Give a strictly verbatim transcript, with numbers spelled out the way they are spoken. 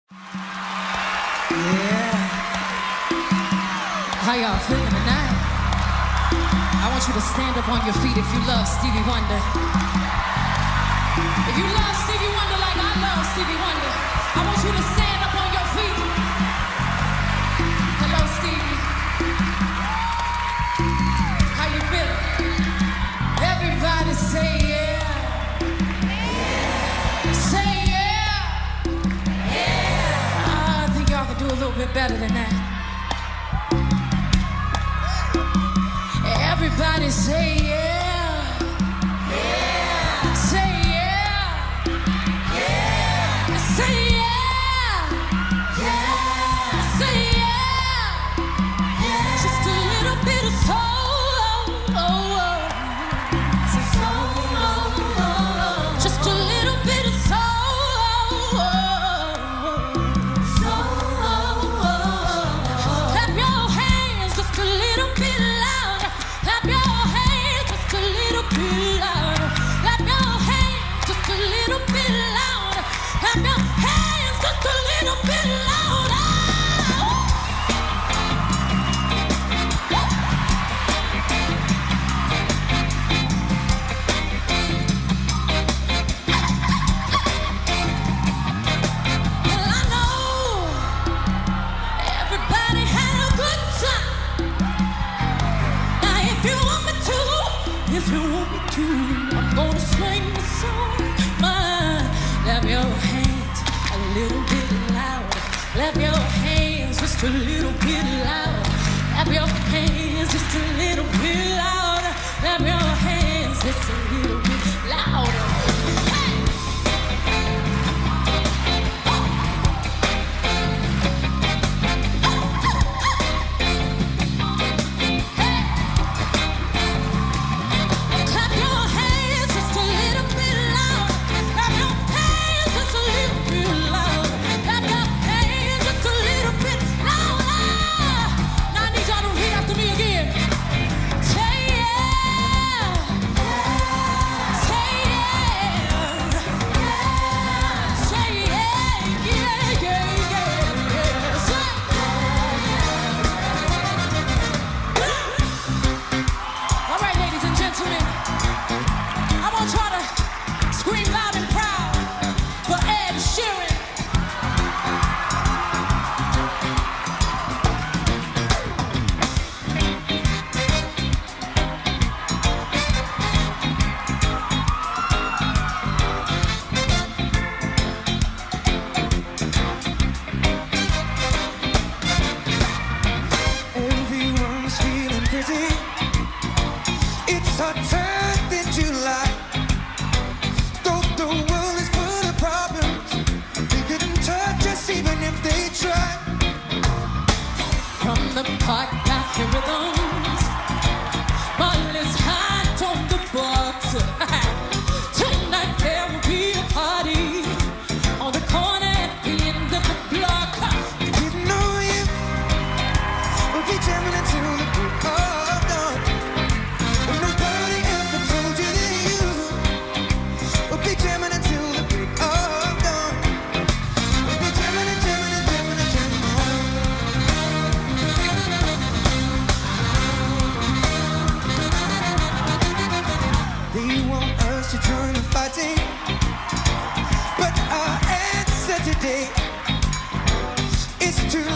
Yeah. How y'all feeling tonight? I want you to stand up on your feet if you love Stevie Wonder. If you love Stevie Wonder like I love Stevie Wonder, I want you to stand up on your feet. Hello, Stevie. How you feeling? Everybody say yeah. Yeah. Say yeah. Yeah. I think y'all can do a little bit better than that. Everybody say yeah. Yeah. Say yeah. Yeah. Say yeah. Yeah. Say yeah. Yeah. Just a little bit of soul. Oh, oh. Soul. Just a little bit of soul. Soul. Clap your hands just a little bit louder. Clap your hands just a little bit louder. Clap your hands just a little bit louder. Clap your hands just a little bit louder. Well, I know everybody had a good time. Now, if you want me to, if you want me to, I'm gonna swing the song. My, clap your hands a little bit louder. Clap your hands just a little bit louder. Clap your hands just a little bit louder. Clap your hands just a little bit louder. Hey! Clap your hands just a little bit louder. Clap your hands just a little bit louder. Clap your hands just a little bit louder. Now I need y'all to repeat after me again. Say yeah. Say yeah. Say yeah. Yeah, yeah, yeah, yeah. Say all right, ladies and gentlemen, I want y'all to scream loud and proud for Ed Sheeran. Everyone's feeling pretty. It's our turn in July. Though the world is full of problems, they couldn't touch us even if they tried. From the park back here rhythms, ball is hot on the box. Tonight there will be a party on the corner at the end of the block. Didn't know you. We'll be jamming until the break of dawn. And nobody ever told you that you will be jamming until the break of dawn. We'll be jamming and jamming and jamming and jamming on. They want us to join the fighting, but our answer today is to